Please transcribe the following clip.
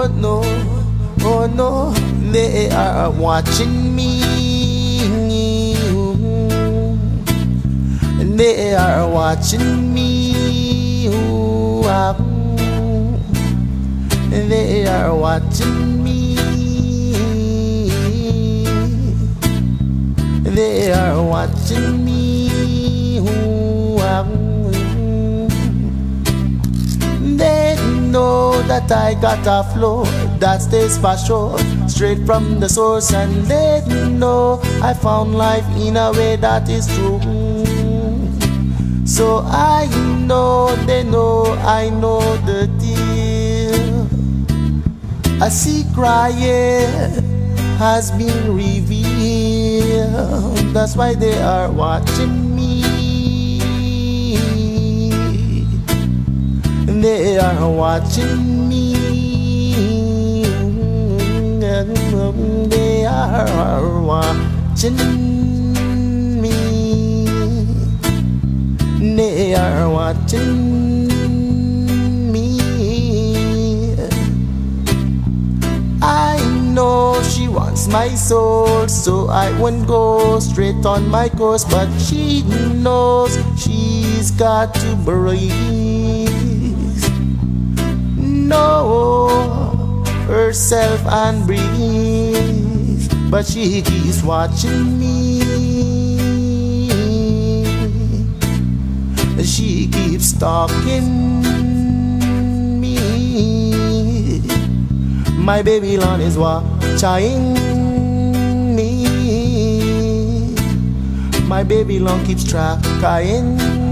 oh no, oh no, they are watching me. They are watching me. Ooh, ah, ooh. They are watching me. They are watching me. Ooh, ah, ooh. They know that I got a flow that stays special, straight from the source, and they know I found life in a way that is true. So I know, they know, I know the deal. A secret has been revealed. That's why they are watching me. They are watching me. They are watching me. They are watching me. I know she wants my soul, so I won't go straight on my course, but she knows she's got to breathe. Know herself and breathe, but she keeps watching me. She keeps stalking me. My Babylon is watching me. My Babylon keeps tracking